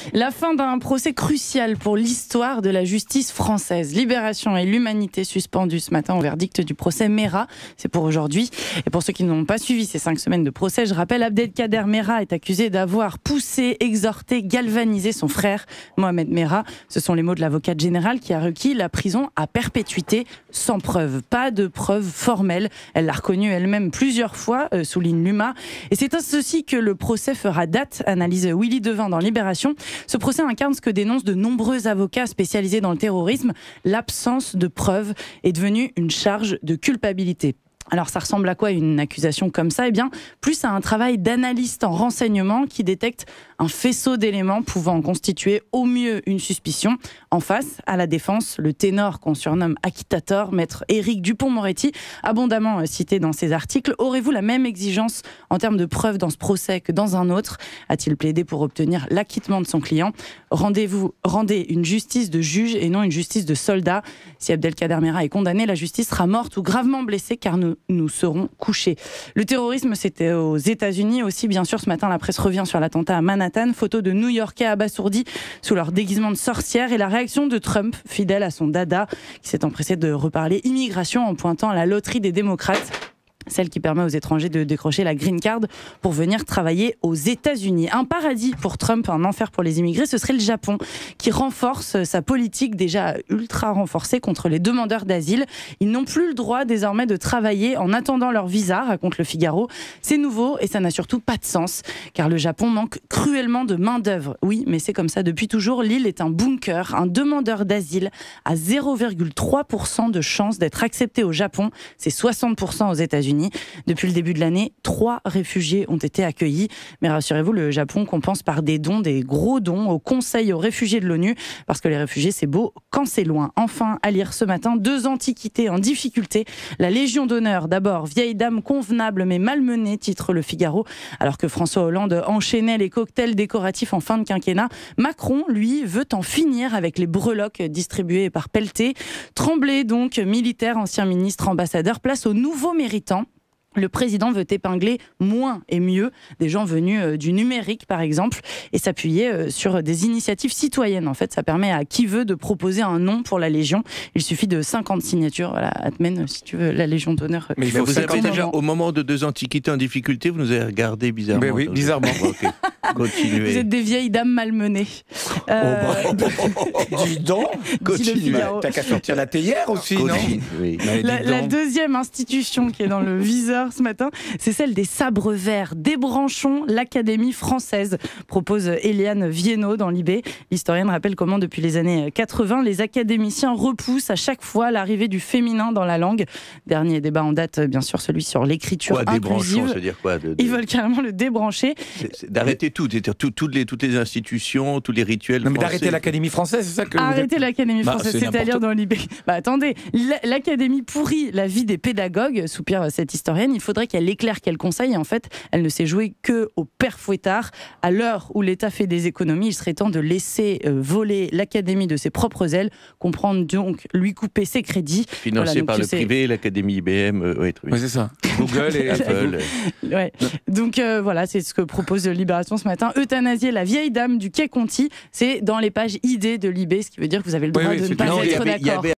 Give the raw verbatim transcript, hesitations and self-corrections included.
La fin d'un procès crucial pour l'histoire de la justice française. Libération et l'Humanité suspendues ce matin au verdict du procès Merah. C'est pour aujourd'hui. Et pour ceux qui n'ont pas suivi ces cinq semaines de procès, je rappelle, Abdelkader Merah est accusé d'avoir poussé, exhorté, galvanisé son frère Mohamed Merah. Ce sont les mots de l'avocate générale qui a requis la prison à perpétuité sans preuve. Pas de preuve formelle. Elle l'a reconnu elle-même plusieurs fois, euh, souligne l'U M A. Et c'est à ceci que le procès fera date, analyse Willy Devin dans Libération. Ce procès incarne ce que dénoncent de nombreux avocats spécialisés dans le terrorisme. L'absence de preuves est devenue une charge de culpabilité. Alors ça ressemble à quoi une accusation comme ça ? Eh bien, plus à un travail d'analyste en renseignement qui détecte un faisceau d'éléments pouvant constituer au mieux une suspicion. En face, à la défense, le ténor qu'on surnomme acquittator, maître Éric Dupond-Moretti, abondamment cité dans ses articles. Aurez-vous la même exigence en termes de preuves dans ce procès que dans un autre ? A-t-il plaidé pour obtenir l'acquittement de son client ? Rendez-vous, rendez une justice de juge et non une justice de soldat. Si Abdelkader Merah est condamné, la justice sera morte ou gravement blessée car nous nous serons couchés. Le terrorisme, c'était aux États-Unis aussi. Bien sûr, ce matin, la presse revient sur l'attentat à Manhattan. Photo de New-Yorkais abasourdis sous leur déguisement de sorcières et la réaction de Trump, fidèle à son dada, qui s'est empressé de reparler immigration en pointant à la loterie des démocrates, celle qui permet aux étrangers de décrocher la green card pour venir travailler aux États-Unis. Un paradis pour Trump, un enfer pour les immigrés, ce serait le Japon, qui renforce sa politique déjà ultra renforcée contre les demandeurs d'asile. Ils n'ont plus le droit désormais de travailler en attendant leur visa, raconte Le Figaro. C'est nouveau et ça n'a surtout pas de sens, car le Japon manque cruellement de main-d'œuvre. Oui, mais c'est comme ça depuis toujours. L'île est un bunker. Un demandeur d'asile a zéro virgule trois pour cent de chance d'être accepté au Japon. C'est soixante pour cent aux États-Unis. Depuis le début de l'année, trois réfugiés ont été accueillis. Mais rassurez-vous, le Japon compense par des dons, des gros dons au Conseil aux réfugiés de l'ONU, parce que les réfugiés, c'est beau quand c'est loin. Enfin, à lire ce matin, deux antiquités en difficulté. La Légion d'honneur, d'abord, vieille dame convenable mais malmenée, titre Le Figaro. Alors que François Hollande enchaînait les cocktails décoratifs en fin de quinquennat, Macron, lui, veut en finir avec les breloques distribuées par Pelleté. Tremblay, donc, militaire, ancien ministre, ambassadeur, place aux nouveaux méritants. Le président veut épingler moins et mieux des gens venus du numérique, par exemple, et s'appuyer sur des initiatives citoyennes. En fait, ça permet à qui veut de proposer un nom pour la Légion. Il suffit de cinquante signatures. Voilà, Atmen, si tu veux, la Légion d'honneur. Mais, Mais vous avez déjà, au moment de deux antiquités en difficulté, vous nous avez regardé bizarrement. Mais oui, bizarrement. Okay. Continuez. Vous êtes des vieilles dames malmenées. Euh... Oh bah, dis donc, continuez. T'as qu'à sortir la théière aussi, Continue, non oui. la, la deuxième institution qui est dans le viseur ce matin, c'est celle des sabres verts. Débranchons l'Académie française, propose Eliane Viennot dans l'I B. L'historienne rappelle comment, depuis les années quatre-vingts, les académiciens repoussent à chaque fois l'arrivée du féminin dans la langue. Dernier débat en date, bien sûr, celui sur l'écriture quoi, inclusive. Ça veut dire quoi, de, de... Ils veulent carrément le débrancher. C'est, c'est d'arrêter tout, c'est-à-dire tout, toutes, les, toutes les institutions, tous les rituels. Non, mais français. d'arrêter l'Académie française, c'est ça que Arrêter vous... l'Académie française, bah, c'est, c'est à lire dans l'I B. Bah attendez, l'Académie pourrit la vie des pédagogues, soupire cette historienne. Il faudrait qu'elle éclaire, qu'elle conseille. Et en fait, elle ne s'est jouée que au père Fouettard. À l'heure où l'État fait des économies, il serait temps de laisser euh, voler l'Académie de ses propres ailes, comprendre donc lui couper ses crédits. Financé voilà, par le privé, l'Académie I B M. Euh, ouais, ouais, c'est ça. Google et Apple. Ouais. Donc euh, voilà, c'est ce que propose Libération ce matin. Euthanasier la vieille dame du Quai Conti, c'est dans les pages I D de l'I B, ce qui veut dire que vous avez le droit oui, oui, de ne pas être d'accord.